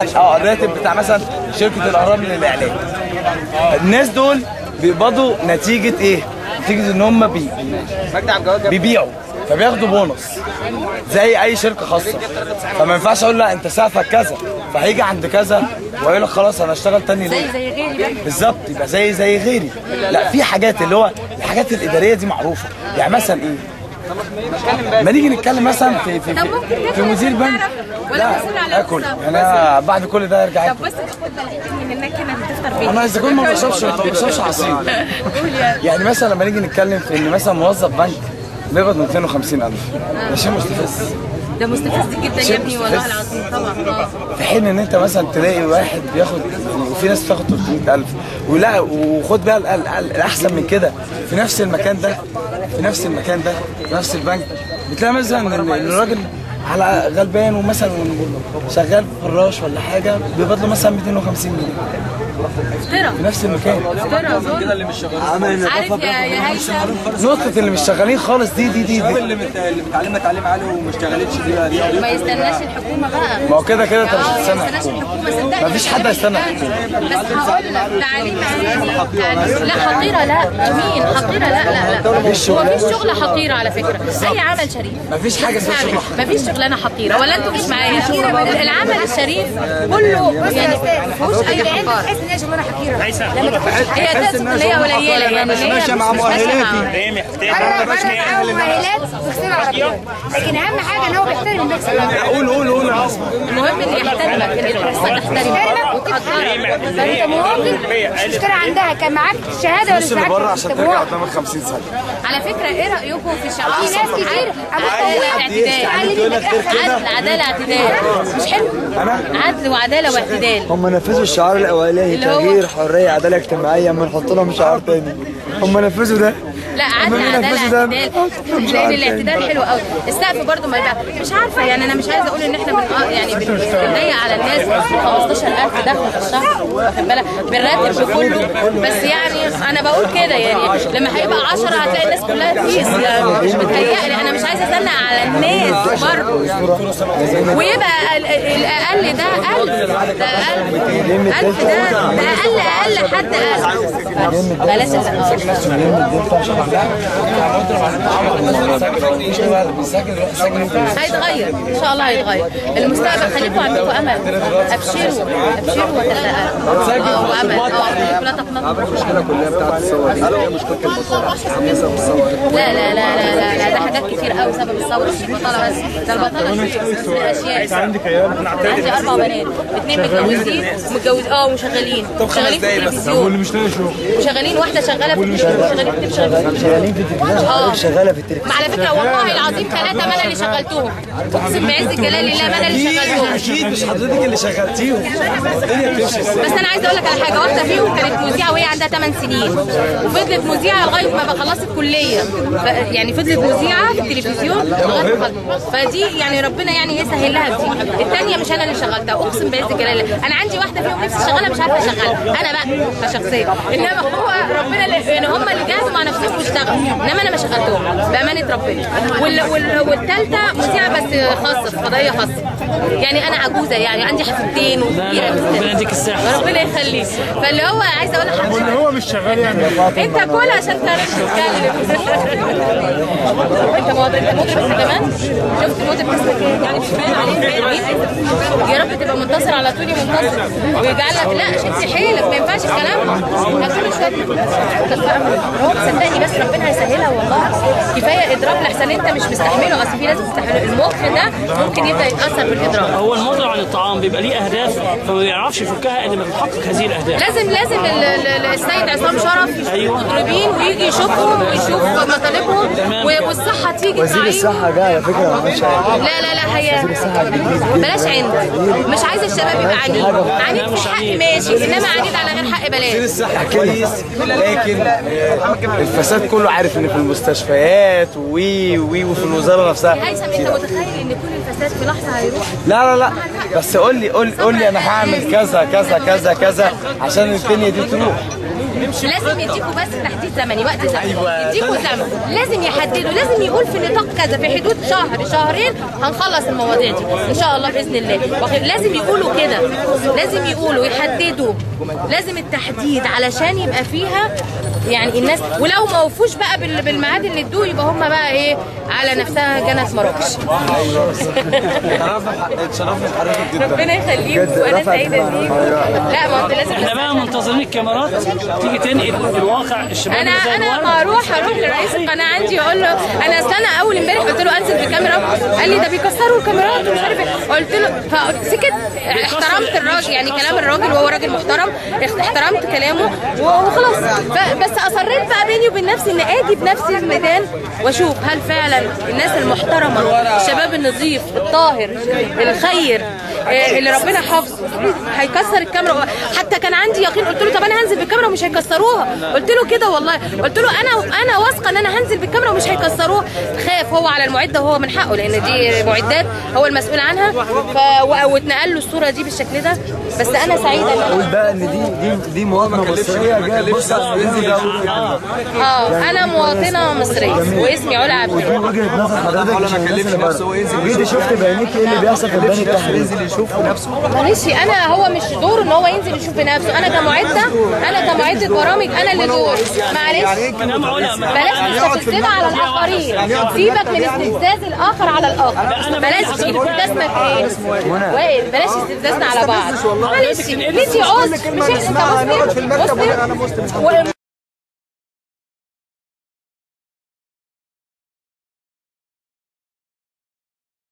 الراتب بتاع مثلا شركه الاهرام للاعلام. الناس دول بيقبضوا نتيجه ايه؟ نتيجه ان هم بيبيعوا فبياخدوا بونص زي اي شركه خاصه. فما ينفعش اقول لا انت سقفك كذا فهيجي عند كذا ويقول لك خلاص انا اشتغل تاني ليه؟ زي غيري بالظبط، يبقى زي غيري. لا، في حاجات اللي هو الحاجات الاداريه دي معروفه. يعني مثلا ايه؟ ما نيجي نتكلم مثلا في مدير بنك. لا اكل يعني بعد كل ده ارجع. طب بس خد بالك منك هنا هتفطر بيه. انا اذا كنت ما بشربش عصير. يعني مثلا لما نيجي نتكلم في ان مثلا موظف بنك بيقبض 250,000 ده شيء مستفز. ده مستفز جدا يا ابني والله العظيم طبعا. في حين ان انت مثلا تلاقي واحد بياخد، وفي ناس بتاخد 300,000 ولا وخد بقى الاحسن من كده في نفس المكان ده في نفس البنك بتلاقي مثلا ان الراجل على غلبان ومثلا شغال فراش ولا حاجه بيقبض له مثلا 250 جنيه في نفس المكان. كده اللي مش شغالين عارف يا هيثم نقطة اللي مش شغالين خالص دي اللي متعلمه تعليم عالي وما اشتغلتش دي ما يستناش الحكومه بقى. ما هو كده انت مش هتستنى. ما يستناش الحكومه صدقني. مفيش حد هيستنى. بس هقول لك تعليم عالي لا حقيره، لا مين حقيره؟ لا مفيش شغل. مفيش شغل حقيره على فكره. اي عمل شريف مفيش حاجة اسمها شغل. مفيش شغلانه حقيره ولا انتوا مش معايا. العمل الشريف كله يعني ما فيهوش اي حقاره. تحس ان هي شغلانه حقيره لما تخش هي تحس ان هي قليله يعني ماشيه مع مؤهلاتي. انا معاه مؤهلات وسنه عربيه، لكن اهم حاجه ان هو بيحترم النفس. قول المهم اللي يحترمك، اللي تحترمك وتقدرك. انت ممكن المشكله عندها كان معاك شهاده ولا مش معاك بره عشان ترجع قدامك 50 سنة. على فكره ايه رايكم في الشعب؟ في ناس كتير عداله اعتدال مش حلو؟ عدل وعداله واعتدال. هم نفذوا الشعار الاولاني تغيير حريه عداله اجتماعيه، اما نحط لهم شعار تاني. هم نفذوا ده. لا عدل عداله اعتدال، لان الاعتدال حلو قوي. السقف برضو ما يبقى مش عارفه يعني. انا مش عايزه اقول ان احنا يعني بنضيق على الناس 15,000 دخل في الشهر، واخد بالك بالراتب بكله. بس يعني انا بقول كده يعني لما هيبقى 10 هتلاقي الناس كلها تقيس. يعني مش متهيألي، انا مش عايزه ازنق على الناس برضه. ويبقى الاقل ده اقل، ده اقل 1000 ده اقل حد اقل. بلاش هيتغير ان شاء الله، هيتغير المستقبل. خليكم عندكم امل، ابشروا وامل. لا تقنطوا. المشكله كلها بتاعت الثوره دي هي مشكله البطاله. لا ده حاجات كتير قوي سبب الثوره، مش البطاله بس. ده البطاله في اشياء. عندك عيال؟ عندي 4 بنات، 2 متجوزين ومشغلين في التلفزيون. واللي مش لاقي شغل وشغالين، واحده شغاله في التلفزيون، شغالين في التلفزيون، شغاله في التلفزيون. على فكره والله العظيم 3 ما انا اللي شغلتهم، اقسم بعز الجلال لله ما انا اللي شغلتهم. اكيد مش حضرتك اللي شغلتيهم. الدنيا بتمشي ازاي؟ بس انا عايزه اقول لك على حاجه. واحده فيهم كانت مذيعه وهي عندها 8 سنين، وفضلت مذيعه لغايه ما خلصت الكليه. يعني فضلت مذيعه في التلفزيون لغايه ما خلصت. فدي يعني ربنا يعني يسهل لها دي. الثانيه مش انا اللي شغلتها، اقسم بعز الجلال. انا عندي واحده فيهم نفسي اشغلها مش عارفه اشغلها انا بقى كشخصيه، انما هو ربنا يعني هم اللي جاهزوا مع نفسهم واشتغلوا، انما انا ما شغلتهم بامانه ربنا. والثالثه مذيعه بس خاصه في قضيه خاصه. يعني انا عجوزه يعني عندي حفيدتين وكبيره في السن. ربنا يديك الصحه. ربنا يخليك. فاللي هو عايزه اقول لحضرتك واللي هو مش شغال يعني انت كل عشان تعرف تتكلم. انت مطرب كمان؟ شفت مطرب اسمك يعني مش باين عليه. يا رب تبقى منتصر على طول، منتصر ويجعلك. لا شد حيلك، ما ينفعش الكلام كل شويه. صدقني بس ربنا هيسهلها والله. كفايه اضراب لحسن انت مش مستحمله. اصل في ناس بتستحمله، المخ ده ممكن يبدا يتاثر بالاضراب. هو المطعم عن الطعام بيبقى ليه اهداف فما بيعرفش يفكها الا لما بيحقق هذه الاهداف. لازم السيد عصام شرف مطربين ويجي يشوفهم ويشوف مطالبهم والصحه تيجي. وزير الصحه جه على فكره. لا هي بلاش عند. مش عايزه الشباب يبقى عنيد في الحق ماشي، انما عنيد على غير حق بلاش. وزير الصحه كويس، لكن الفساد كله عارف ان في المستشفيات وفي الوزاره نفسها. هيثم انت متخيل ان كل الفساد في لحظه هيروح؟ لا بس قول لي انا هعمل كذا كذا كذا كذا عشان الدنيا دي تروح. لازم يديكوا بس تحديد زمني، وقت زمني يديكوا زمن، لازم يحددوا، لازم يقول في نطاق كذا، في حدود شهر شهرين هنخلص المواضيع دي ان شاء الله باذن الله. لازم يقولوا كده، لازم يقولوا يحددوا، لازم التحديد علشان يبقى فيها يعني الناس، ولو ما وفوش بقى بالميعاد اللي ادوه يبقى هم بقى ايه على نفسها جنة مراكش. اتشرفنا بحضرتك جدا. ربنا يخليك وانا سعيده بيك. لا ما انت لازم احنا بقى منتظرين الكاميرات تيجي تنقل الواقع الشباب. انا ما هروح لرئيس القناه عندي اقول له انا اول امبارح قلت له انزل بالكاميرا، قال لي ده بيكسروا الكاميرات ومش عارف ايه، قلت له فسكت. احترمت الراجل يعني كلام الراجل وهو راجل محترم، احترمت كلامه وخلاص. بس اصريت بقى بيني وبين نفسي ان اجي بنفسي الميدان واشوف هل فعلا الناس المحترمه، الشباب النظيف الطاهر الخير اللي ربنا حافظه هيكسر الكاميرا. حتى كان عندي يقين، قلت له طب انا هنزل بالكاميرا ومش هيكسروها، قلت له كده والله، قلت له انا واثقه ان انا هنزل بالكاميرا ومش هيكسروها. خاف هو على المعده وهو من حقه لان دي معدات هو المسؤول عنها، واتنقل له الصوره دي بالشكل ده. بس انا سعيده قول بقى ان دي مواطنه مصريه جايه تبص على الفيديو ده. انا مواطنه مصريه واسمي علا عبد ودي وجهه نظر حضرتك عشان الناس اللي بره. جيتي شفت بعينيك ايه اللي بيحصل في البني التحرير؟ ينزل يشوف بنفسه. معلش هو مش دوره ان هو ينزل يشوف بنفسه، انا كمعده برامج انا اللي دوري. معلش بلاش تستفزنا على الاخرين، سيبك من استفزاز الاخر على الاخر، بلاش استفزاز وائل، بلاش استفزازنا على بعض. معلش ليكي عذر، مش انت مسلم